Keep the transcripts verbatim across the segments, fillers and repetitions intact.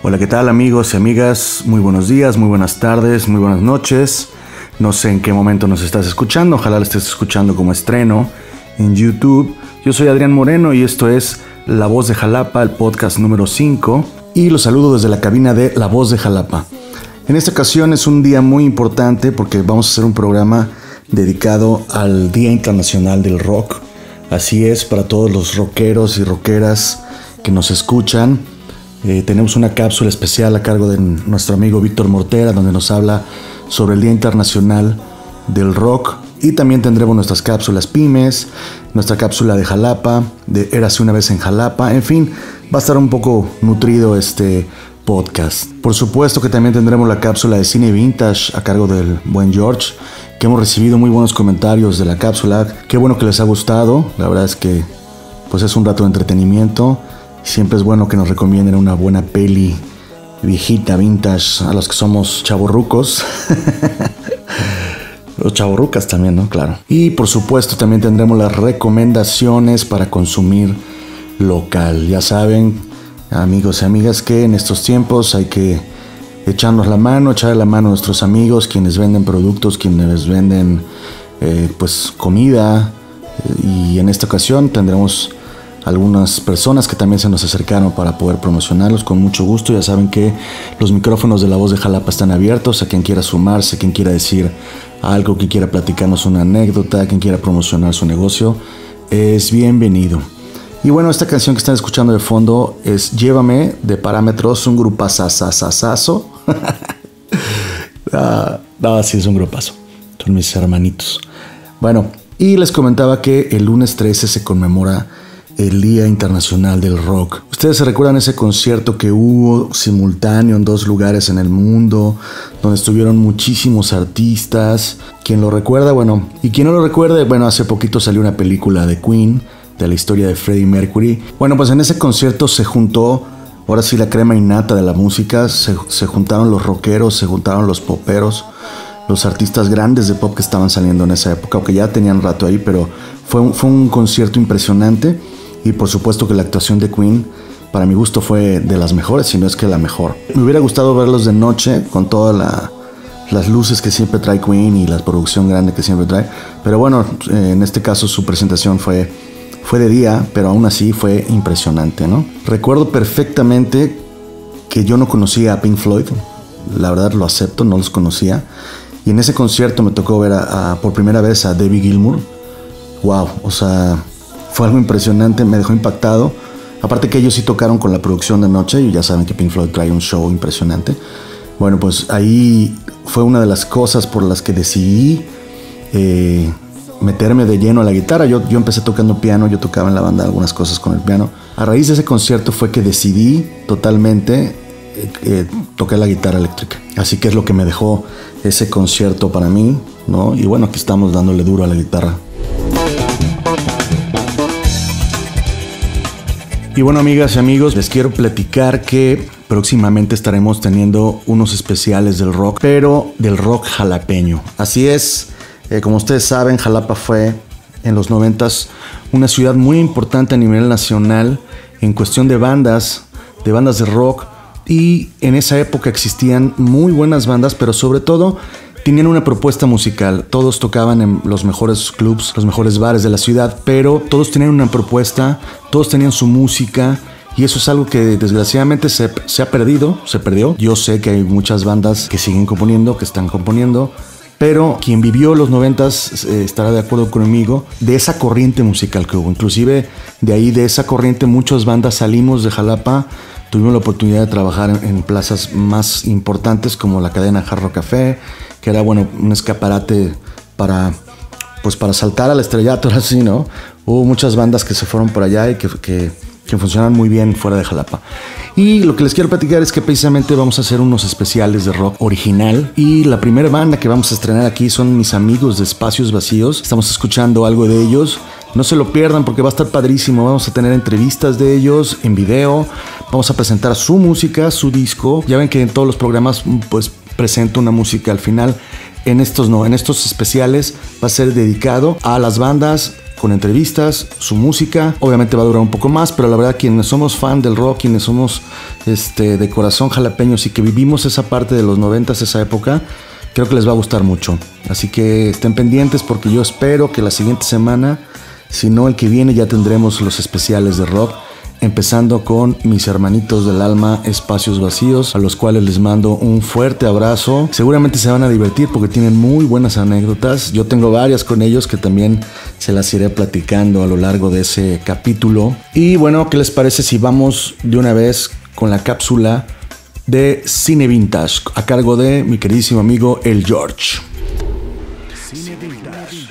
Hola, ¿qué tal amigos y amigas? Muy buenos días, muy buenas tardes, muy buenas noches. No sé en qué momento nos estás escuchando, ojalá lo estés escuchando como estreno en YouTube. Yo soy Adrián Moreno y esto es La Voz de Jalapa, el podcast número cinco. Y los saludo desde la cabina de La Voz de Jalapa. En esta ocasión es un día muy importante porque vamos a hacer un programa dedicado al Día Internacional del Rock. Así es, para todos los rockeros y rockeras que nos escuchan. Eh, tenemos una cápsula especial a cargo de nuestro amigo Víctor Mortera, donde nos habla sobre el Día Internacional del Rock. Y también tendremos nuestras cápsulas pymes, nuestra cápsula de Jalapa, de Érase una vez en Jalapa. En fin, va a estar un poco nutrido este podcast. Por supuesto que también tendremos la cápsula de cine vintage a cargo del buen George, que hemos recibido muy buenos comentarios de la cápsula. Qué bueno que les ha gustado. La verdad es que pues es un rato de entretenimiento. Siempre es bueno que nos recomienden una buena peli viejita, vintage, a los que somos chavorrucos. Los chavorrucas también, ¿no? Claro. Y por supuesto también tendremos las recomendaciones para consumir local. Ya saben, amigos y amigas, que en estos tiempos hay que echarnos la mano, echarle la mano a nuestros amigos, quienes venden productos, quienes venden eh, pues comida. Y en esta ocasión tendremos algunas personas que también se nos acercaron para poder promocionarlos con mucho gusto. Ya saben que los micrófonos de La Voz de Jalapa están abiertos a quien quiera sumarse, quien quiera decir algo, quien quiera platicarnos una anécdota, quien quiera promocionar su negocio, es bienvenido. Y bueno, esta canción que están escuchando de fondo es Llévame, de Parámetros, un grupazazazazazo. ah, ah, sí, es un grupazo. Son mis hermanitos. Bueno, y les comentaba que el lunes trece se conmemora el Día Internacional del Rock. ¿Ustedes se recuerdan ese concierto que hubo simultáneo en dos lugares en el mundo, donde estuvieron muchísimos artistas? ¿Quién lo recuerda? Bueno, y quien no lo recuerde, bueno, hace poquito salió una película de Queen, de la historia de Freddie Mercury. Bueno, pues en ese concierto se juntó, ahora sí, la crema innata de la música. Se, se juntaron los rockeros, se juntaron los poperos, los artistas grandes de pop que estaban saliendo en esa época, aunque ya tenían rato ahí, pero fue un, fue un concierto impresionante. Y por supuesto que la actuación de Queen, para mi gusto, fue de las mejores, si no es que la mejor. Me hubiera gustado verlos de noche, con todas la, las luces que siempre trae Queen y la producción grande que siempre trae. Pero bueno, en este caso su presentación fue, fue de día, pero aún así fue impresionante, ¿no? Recuerdo perfectamente que yo no conocía a Pink Floyd. La verdad lo acepto, no los conocía. Y en ese concierto me tocó ver a, a, por primera vez a David Gilmour. Wow, o sea, fue algo impresionante, me dejó impactado. Aparte que ellos sí tocaron con la producción de noche, y ya saben que Pink Floyd trae un show impresionante. Bueno, pues ahí fue una de las cosas por las que decidí eh, meterme de lleno a la guitarra. Yo, yo empecé tocando piano, yo tocaba en la banda algunas cosas con el piano. A raíz de ese concierto fue que decidí totalmente eh, eh, tocar la guitarra eléctrica. Así que es lo que me dejó ese concierto para mí, ¿no? Y bueno, aquí estamos dándole duro a la guitarra. Y bueno, amigas y amigos, les quiero platicar que próximamente estaremos teniendo unos especiales del rock, pero del rock jalapeño. Así es, eh, como ustedes saben, Jalapa fue en los noventas una ciudad muy importante a nivel nacional en cuestión de bandas, de bandas de rock. Y en esa época existían muy buenas bandas, pero sobre todo tenían una propuesta musical. Todos tocaban en los mejores clubs, los mejores bares de la ciudad, pero todos tenían una propuesta, todos tenían su música, y eso es algo que desgraciadamente se, se ha perdido, se perdió. Yo sé que hay muchas bandas que siguen componiendo, que están componiendo, pero quien vivió los noventas eh, estará de acuerdo conmigo de esa corriente musical que hubo. Inclusive de ahí, de esa corriente, muchas bandas salimos de Jalapa. Tuvimos la oportunidad de trabajar en, en plazas más importantes como la cadena Hard Rock Café, que era, bueno, un escaparate para, pues para saltar al estrellato, así, ¿no? Hubo muchas bandas que se fueron por allá y que, que, que funcionan muy bien fuera de Jalapa. Y lo que les quiero platicar es que precisamente vamos a hacer unos especiales de rock original. Y la primera banda que vamos a estrenar aquí son mis amigos de Espacios Vacíos. Estamos escuchando algo de ellos. No se lo pierdan porque va a estar padrísimo. Vamos a tener entrevistas de ellos en video. Vamos a presentar su música, su disco. Ya ven que en todos los programas pues presento una música al final. En estos no, en estos especiales va a ser dedicado a las bandas con entrevistas, su música. Obviamente va a durar un poco más, pero la verdad quienes somos fan del rock, quienes somos este, de corazón jalapeños y que vivimos esa parte de los noventas, esa época, creo que les va a gustar mucho. Así que estén pendientes porque yo espero que la siguiente semana, si no el que viene, ya tendremos los especiales de rock. Empezando con mis hermanitos del alma, Espacios Vacíos, a los cuales les mando un fuerte abrazo. Seguramente se van a divertir porque tienen muy buenas anécdotas. Yo tengo varias con ellos que también se las iré platicando a lo largo de ese capítulo. Y bueno, ¿qué les parece si vamos de una vez con la cápsula de Cine Vintage a cargo de mi queridísimo amigo El George? Cine Vintage.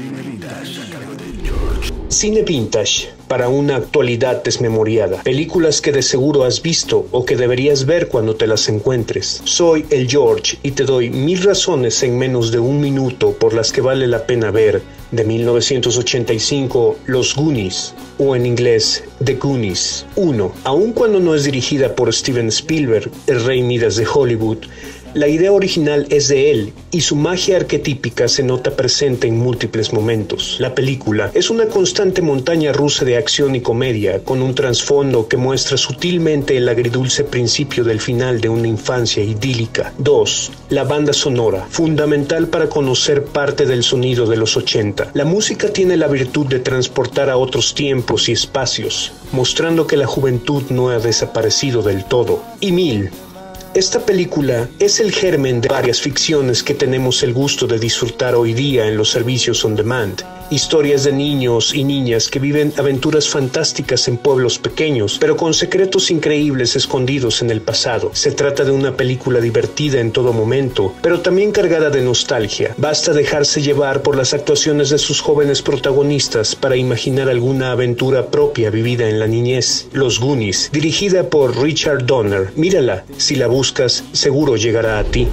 Cine Vintage, para una actualidad desmemoriada. Películas que de seguro has visto o que deberías ver cuando te las encuentres. Soy el George y te doy mil razones en menos de un minuto por las que vale la pena ver. De mil novecientos ochenta y cinco, Los Goonies, o en inglés, The Goonies. uno. Aun cuando no es dirigida por Steven Spielberg, el rey Midas de Hollywood, la idea original es de él y su magia arquetípica se nota presente en múltiples momentos. La película es una constante montaña rusa de acción y comedia, con un trasfondo que muestra sutilmente el agridulce principio del final de una infancia idílica. dos. La banda sonora, fundamental para conocer parte del sonido de los ochenta. La música tiene la virtud de transportar a otros tiempos y espacios, mostrando que la juventud no ha desaparecido del todo. Y mil. Esta película es el germen de varias ficciones que tenemos el gusto de disfrutar hoy día en los servicios on demand. Historias de niños y niñas que viven aventuras fantásticas en pueblos pequeños, pero con secretos increíbles escondidos en el pasado. Se trata de una película divertida en todo momento, pero también cargada de nostalgia. Basta dejarse llevar por las actuaciones de sus jóvenes protagonistas para imaginar alguna aventura propia vivida en la niñez. Los Goonies, dirigida por Richard Donner. Mírala, si la buscas, seguro llegará a ti.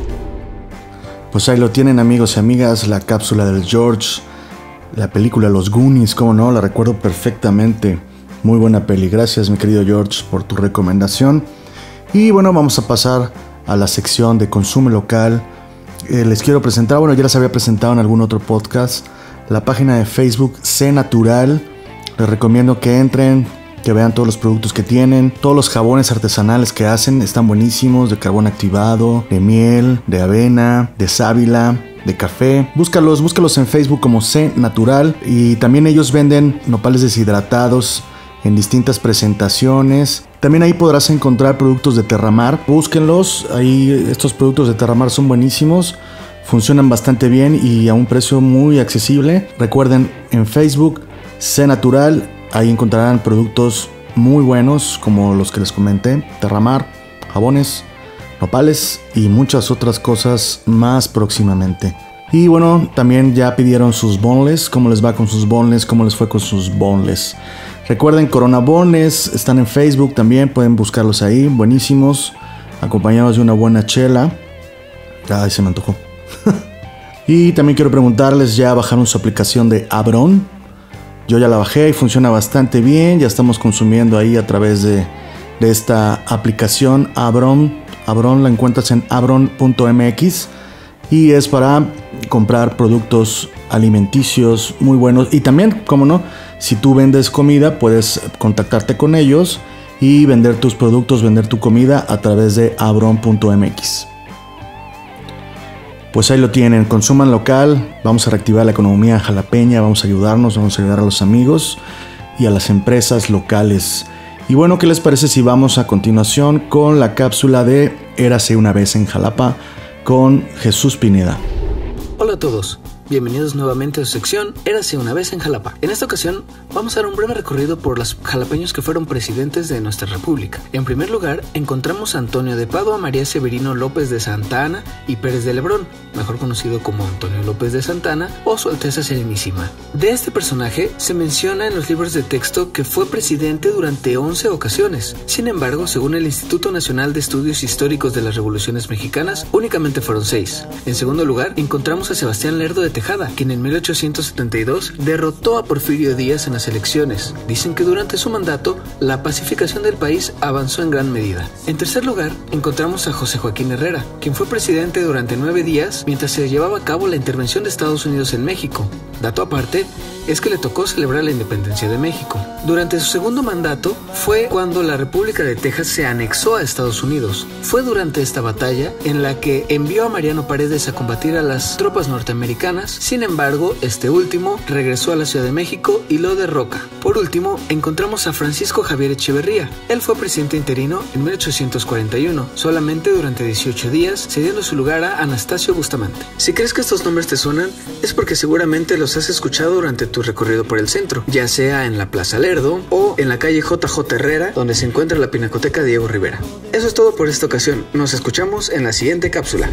Pues ahí lo tienen, amigos y amigas, la cápsula del George. La película Los Goonies, cómo no, la recuerdo perfectamente. Muy buena peli. Gracias, mi querido George, por tu recomendación. Y bueno, vamos a pasar a la sección de consumo local. Eh, les quiero presentar, bueno, ya les había presentado en algún otro podcast, la página de Facebook C Natural. Les recomiendo que entren, que vean todos los productos que tienen. Todos los jabones artesanales que hacen están buenísimos, de carbón activado, de miel, de avena, de sábila, de café. Búscalos, búscalos en Facebook como C Natural. Y también ellos venden nopales deshidratados en distintas presentaciones. También ahí podrás encontrar productos de Terramar. Búsquenlos, ahí estos productos de Terramar son buenísimos. Funcionan bastante bien y a un precio muy accesible. Recuerden, en Facebook C Natural, ahí encontrarán productos muy buenos como los que les comenté. Terramar, jabones, nopales y muchas otras cosas más próximamente. Y bueno, también ya pidieron sus boneless. ¿Cómo les va con sus boneless? ¿Cómo les fue con sus boneless? Recuerden, Corona Boneless están en Facebook también, pueden buscarlos ahí, buenísimos, acompañados de una buena chela. Ay, se me antojó. Y también quiero preguntarles, ¿ya bajaron su aplicación de Abron? Yo ya la bajé y funciona bastante bien. Ya estamos consumiendo ahí a través de, de esta aplicación Abron. Abron la encuentras en abron punto m x y es para comprar productos alimenticios muy buenos. Y también, como no, si tú vendes comida, puedes contactarte con ellos y vender tus productos, vender tu comida a través de abron punto m x. Pues ahí lo tienen, consuman local, vamos a reactivar la economía jalapeña, vamos a ayudarnos, vamos a ayudar a los amigos y a las empresas locales. Y bueno, ¿qué les parece si vamos a continuación con la cápsula de Érase una vez en Jalapa con Jesús Pineda? Hola a todos, bienvenidos nuevamente a su sección Érase una vez en Jalapa. En esta ocasión vamos a dar un breve recorrido por los jalapeños que fueron presidentes de nuestra república. En primer lugar, encontramos a Antonio de Padua, María Severino López de Santa Anna y Pérez de Lebrón, mejor conocido como Antonio López de Santa Anna o Su Alteza Serenísima. De este personaje se menciona en los libros de texto que fue presidente durante once ocasiones. Sin embargo, según el Instituto Nacional de Estudios Históricos de las Revoluciones Mexicanas, únicamente fueron seis. En segundo lugar, encontramos a Sebastián Lerdo de Tejada, quien en mil ochocientos setenta y dos derrotó a Porfirio Díaz en las elecciones. Dicen que durante su mandato, la pacificación del país avanzó en gran medida. En tercer lugar, encontramos a José Joaquín Herrera, quien fue presidente durante nueve días mientras se llevaba a cabo la intervención de Estados Unidos en México. Dato aparte, es que le tocó celebrar la independencia de México. Durante su segundo mandato fue cuando la República de Texas se anexó a Estados Unidos. Fue durante esta batalla en la que envió a Mariano Paredes a combatir a las tropas norteamericanas. Sin embargo, este último regresó a la Ciudad de México y lo derroca. Por último, encontramos a Francisco Javier Echeverría. Él fue presidente interino en mil ochocientos cuarenta y uno, solamente durante dieciocho días, cediendo su lugar a Anastasio Bustamante. Si crees que estos nombres te suenan, es porque seguramente los has escuchado durante tu recorrido por el centro, ya sea en la Plaza Lerdo o en la calle J J Herrera, donde se encuentra la Pinacoteca Diego Rivera. Eso es todo por esta ocasión. Nos escuchamos en la siguiente cápsula.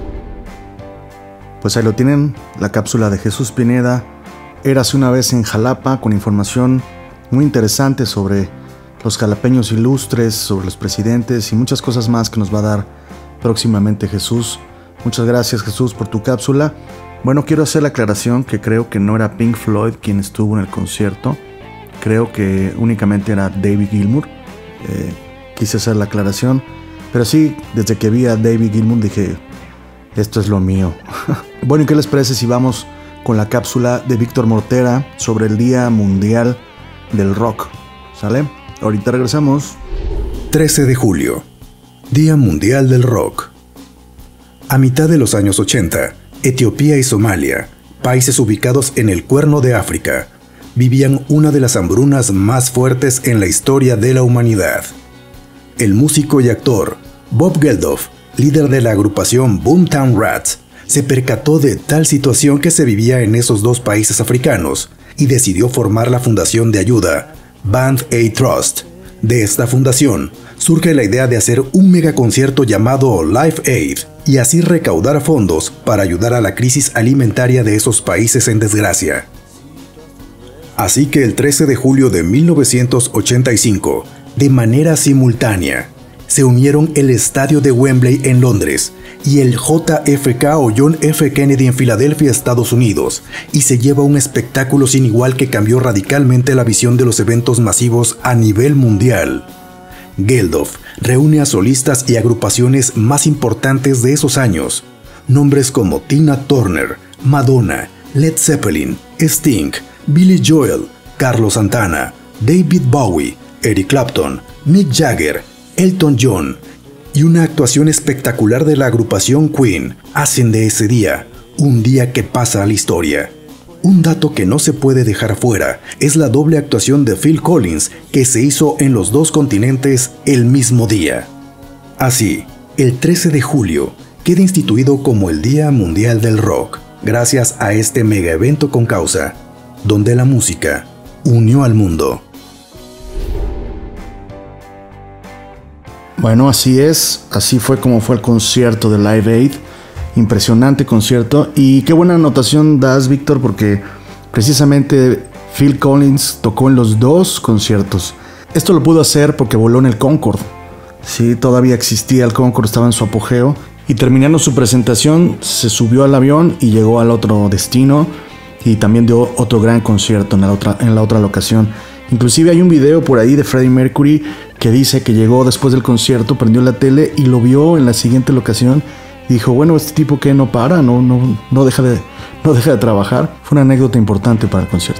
Pues ahí lo tienen, la cápsula de Jesús Pineda. Érase una vez en Jalapa, con información muy interesante sobre los jalapeños ilustres, sobre los presidentes y muchas cosas más que nos va a dar próximamente Jesús. Muchas gracias, Jesús, por tu cápsula. Bueno, quiero hacer la aclaración que creo que no era Pink Floyd quien estuvo en el concierto. Creo que únicamente era David Gilmour. Eh, quise hacer la aclaración. Pero sí, desde que vi a David Gilmour dije, esto es lo mío. Bueno, ¿y qué les parece si vamos con la cápsula de Víctor Mortera sobre el Día Mundial del Rock? ¿Sale? Ahorita regresamos. trece de julio, Día Mundial del Rock. A mitad de los años ochenta, Etiopía y Somalia, países ubicados en el Cuerno de África, vivían una de las hambrunas más fuertes en la historia de la humanidad. El músico y actor Bob Geldof, líder de la agrupación Boomtown Rats, se percató de tal situación que se vivía en esos dos países africanos y decidió formar la fundación de ayuda Band Aid Trust. De esta fundación surge la idea de hacer un megaconcierto llamado Live Aid y así recaudar fondos para ayudar a la crisis alimentaria de esos países en desgracia. Así que el trece de julio de mil novecientos ochenta y cinco, de manera simultánea, se unieron el estadio de Wembley en Londres y el J F K o John F. Kennedy en Filadelfia, Estados Unidos, y se lleva un espectáculo sin igual que cambió radicalmente la visión de los eventos masivos a nivel mundial. Geldof reúne a solistas y agrupaciones más importantes de esos años, nombres como Tina Turner, Madonna, Led Zeppelin, Sting, Billy Joel, Carlos Santana, David Bowie, Eric Clapton, Mick Jagger, Elton John y una actuación espectacular de la agrupación Queen hacen de ese día un día que pasa a la historia. Un dato que no se puede dejar fuera es la doble actuación de Phil Collins que se hizo en los dos continentes el mismo día. Así, el trece de julio queda instituido como el Día Mundial del Rock, gracias a este mega evento con causa, donde la música unió al mundo. Bueno, así es, así fue como fue el concierto de Live Aid. Impresionante concierto. Y qué buena anotación das, Víctor, porque precisamente Phil Collins tocó en los dos conciertos. Esto lo pudo hacer porque voló en el Concorde. Sí, todavía existía el Concorde, estaba en su apogeo. Y terminando su presentación, se subió al avión y llegó al otro destino. Y también dio otro gran concierto en la otra, en la otra locación. Inclusive hay un video por ahí de Freddie Mercury que dice que llegó después del concierto, prendió la tele y lo vio en la siguiente locación. Y dijo, bueno, este tipo que no para, no, no, no, deja de, no deja de trabajar. Fue una anécdota importante para el concierto.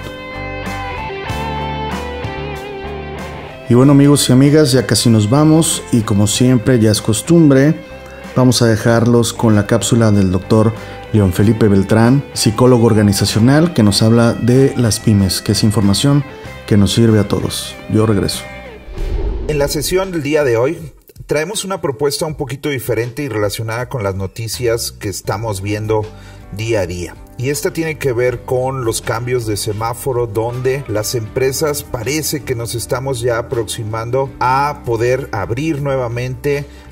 Y bueno, amigos y amigas, ya casi nos vamos. Y como siempre, ya es costumbre, vamos a dejarlos con la cápsula del doctor León Felipe Beltrán, psicólogo organizacional, que nos habla de las pymes, que es información que nos sirve a todos. Yo regreso. En la sesión del día de hoy traemos una propuesta un poquito diferente y relacionada con las noticias que estamos viendo día a día. Y esta tiene que ver con los cambios de semáforo, donde las empresas parece que nos estamos ya aproximando a poder abrir nuevamente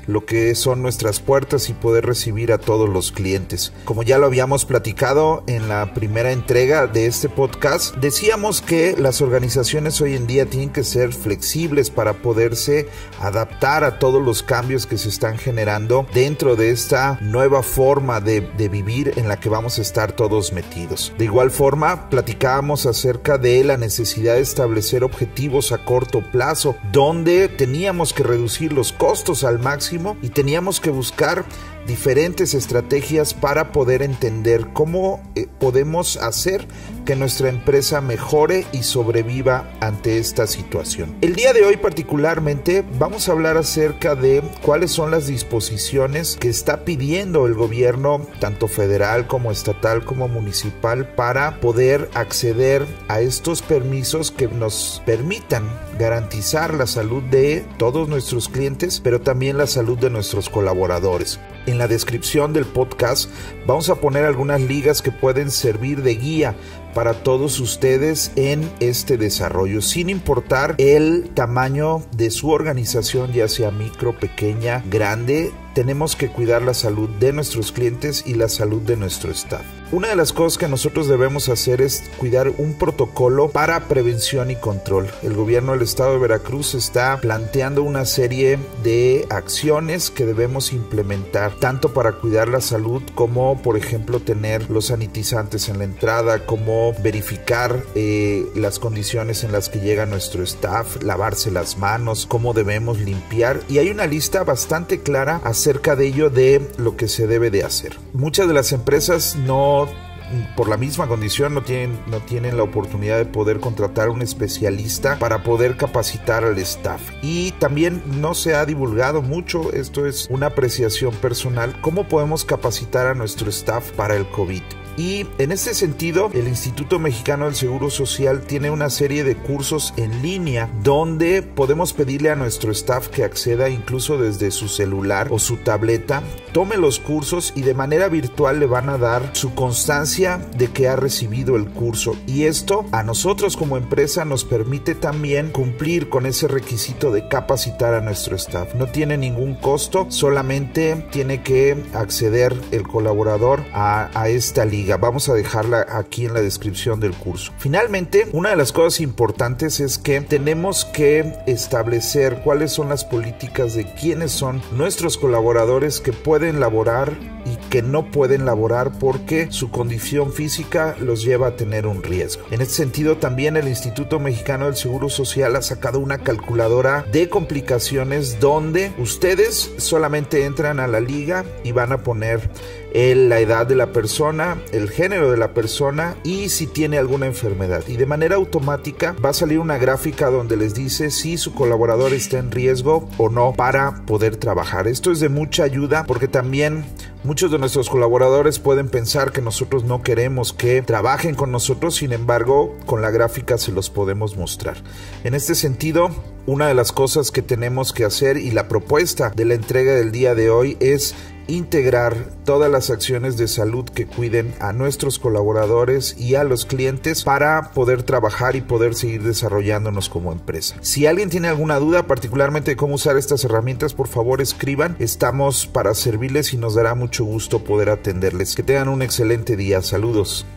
lo que son nuestras puertas y poder recibir a todos los clientes. Como ya lo habíamos platicado en la primera entrega de este podcast, decíamos que las organizaciones hoy en día tienen que ser flexibles para poderse adaptar a todos los cambios que se están generando dentro de esta nueva forma de, de vivir en la que vamos a estar todos metidos. De igual forma, platicábamos acerca de la necesidad de establecer objetivos a corto plazo, donde teníamos que reducir los costos al máximo y teníamos que buscar diferentes estrategias para poder entender cómo eh, podemos hacer que nuestra empresa mejore y sobreviva ante esta situación. El día de hoy particularmente vamos a hablar acerca de cuáles son las disposiciones que está pidiendo el gobierno, tanto federal como estatal como municipal, para poder acceder a estos permisos que nos permitan garantizar la salud de todos nuestros clientes, pero también la salud de nuestros colaboradores. En la descripción del podcast vamos a poner algunas ligas que pueden servir de guía para todos ustedes en este desarrollo, sin importar el tamaño de su organización, ya sea micro, pequeña, grande. Tenemos que cuidar la salud de nuestros clientes y la salud de nuestro staff. Una de las cosas que nosotros debemos hacer es cuidar un protocolo para prevención y control. El gobierno del estado de Veracruz está planteando una serie de acciones que debemos implementar, tanto para cuidar la salud como, por ejemplo, tener los sanitizantes en la entrada, como verificar eh, las condiciones en las que llega nuestro staff, lavarse las manos, cómo debemos limpiar, y hay una lista bastante clara acerca de ello, de lo que se debe de hacer. Muchas de las empresas no, por la misma condición, no tienen, no tienen la oportunidad de poder contratar a un especialista para poder capacitar al staff, y también no se ha divulgado mucho, esto es una apreciación personal, cómo podemos capacitar a nuestro staff para el COVID. Y en este sentido, el Instituto Mexicano del Seguro Social tiene una serie de cursos en línea donde podemos pedirle a nuestro staff que acceda incluso desde su celular o su tableta, tome los cursos y de manera virtual le van a dar su constancia de que ha recibido el curso. Y esto a nosotros como empresa nos permite también cumplir con ese requisito de capacitar a nuestro staff. No tiene ningún costo, solamente tiene que acceder el colaborador a, a esta liga. Vamos a dejarla aquí en la descripción del curso. Finalmente, una de las cosas importantes es que tenemos que establecer cuáles son las políticas de quiénes son nuestros colaboradores que pueden laborar y que no pueden laborar porque su condición física los lleva a tener un riesgo. En este sentido, también el Instituto Mexicano del Seguro Social ha sacado una calculadora de complicaciones donde ustedes solamente entran a la liga y van a poner el, la edad de la persona, el género de la persona y si tiene alguna enfermedad, y de manera automática va a salir una gráfica donde les dice si su colaborador está en riesgo o no para poder trabajar. Esto es de mucha ayuda porque también muchos de nuestros colaboradores pueden pensar que nosotros no queremos que trabajen con nosotros, sin embargo, con la gráfica se los podemos mostrar. En este sentido, una de las cosas que tenemos que hacer y la propuesta de la entrega del día de hoy es integrar todas las acciones de salud que cuiden a nuestros colaboradores y a los clientes para poder trabajar y poder seguir desarrollándonos como empresa. Si alguien tiene alguna duda, particularmente de cómo usar estas herramientas, por favor escriban. Estamos para servirles y nos dará mucho gusto poder atenderles. Que tengan un excelente día. Saludos.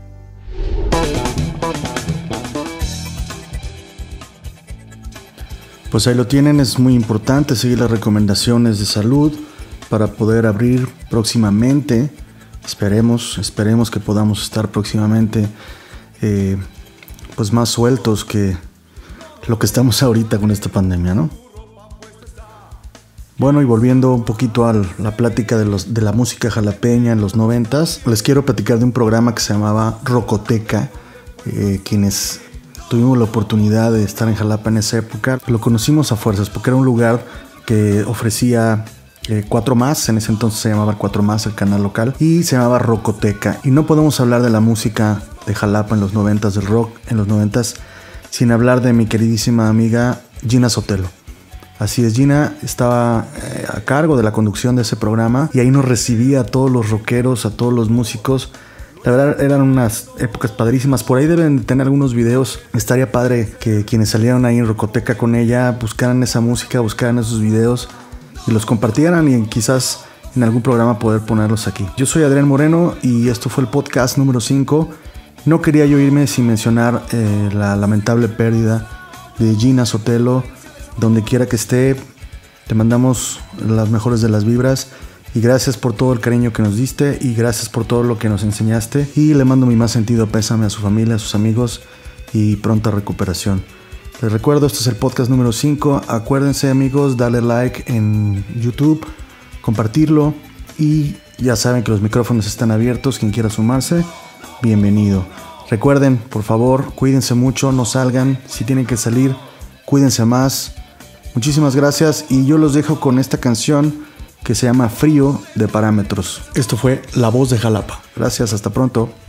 Pues ahí lo tienen, es muy importante seguir las recomendaciones de salud para poder abrir próximamente. Esperemos, esperemos que podamos estar próximamente eh, pues más sueltos que lo que estamos ahorita con esta pandemia, ¿no? Bueno, y volviendo un poquito a la plática de, los, de la música jalapeña en los noventas, les quiero platicar de un programa que se llamaba Rocoteca, eh, quienes tuvimos la oportunidad de estar en Jalapa en esa época, lo conocimos a fuerzas porque era un lugar que ofrecía eh, Cuatro Más, en ese entonces se llamaba Cuatro Más el canal local, y se llamaba Rocoteca. Y no podemos hablar de la música de Jalapa en los noventas, del rock en los noventas, sin hablar de mi queridísima amiga Gina Sotelo. Así es, Gina estaba eh, a cargo de la conducción de ese programa y ahí nos recibía a todos los rockeros, a todos los músicos. La verdad eran unas épocas padrísimas. Por ahí deben tener algunos videos. Estaría padre que quienes salieron ahí en Rocoteca con ella buscaran esa música, buscaran esos videos y los compartieran y quizás en algún programa poder ponerlos aquí. Yo soy Adrián Moreno y esto fue el podcast número cinco. No quería yo irme sin mencionar eh, la lamentable pérdida de Gina Sotelo. Donde quiera que esté, te mandamos las mejores de las vibras y gracias por todo el cariño que nos diste y gracias por todo lo que nos enseñaste, y le mando mi más sentido pésame a su familia, a sus amigos y pronta recuperación. Les recuerdo, este es el podcast número cinco. Acuérdense, amigos, darle like en YouTube, compartirlo, y ya saben que los micrófonos están abiertos. Quien quiera sumarse, bienvenido. Recuerden, por favor, cuídense mucho, no salgan. Si tienen que salir, cuídense más. Muchísimas gracias y yo los dejo con esta canción que se llama Frío de Parámetros. Esto fue La Voz de Jalapa. Gracias, hasta pronto.